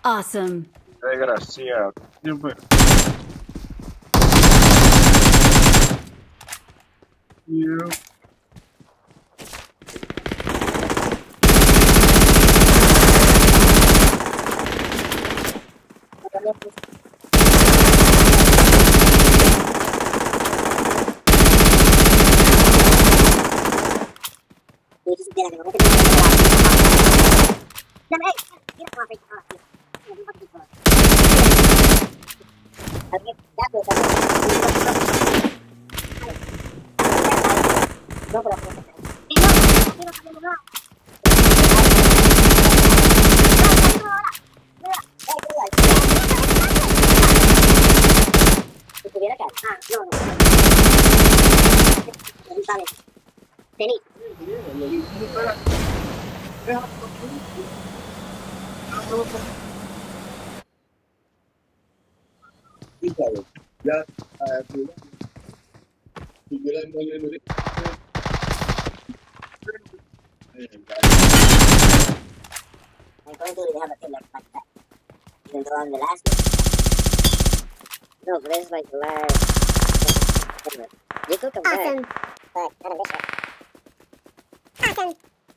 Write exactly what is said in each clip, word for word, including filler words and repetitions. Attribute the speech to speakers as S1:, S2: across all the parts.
S1: Awesome.
S2: Desgraciado. Dios mío. You.
S3: Ya, ah, si quieres morirlo,
S4: I'm going to have a thing like that. Even though I'm the last one. No, but this is like the last. You could come
S1: Awesome.
S4: back. But not a mission.
S1: Awesome.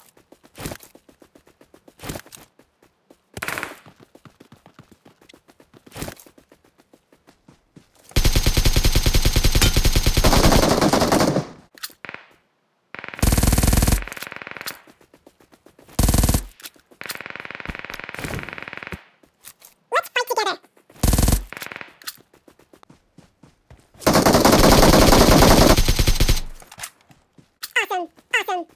S1: Let's fight together. Awesome. Awesome.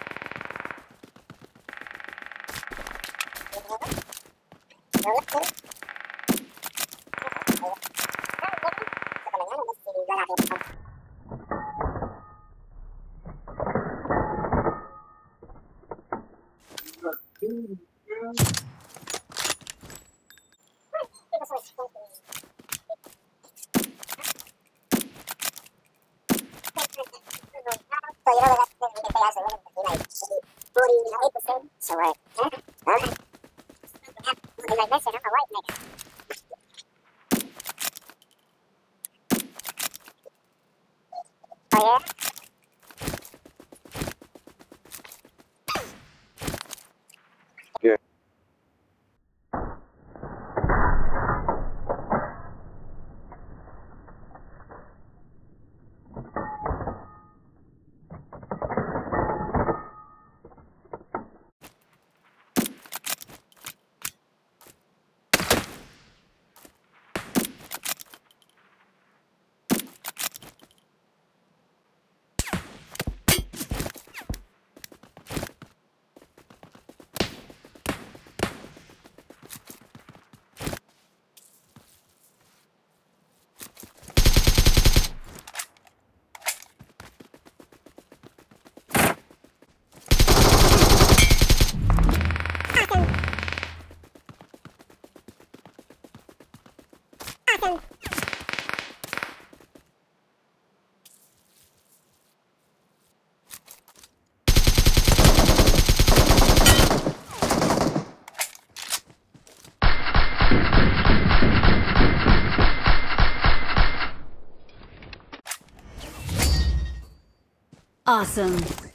S4: So what? Huh? Huh? It's like this, and I'm a white nigga. Oh yeah?
S2: Yeah.
S1: Awesome. Awesome.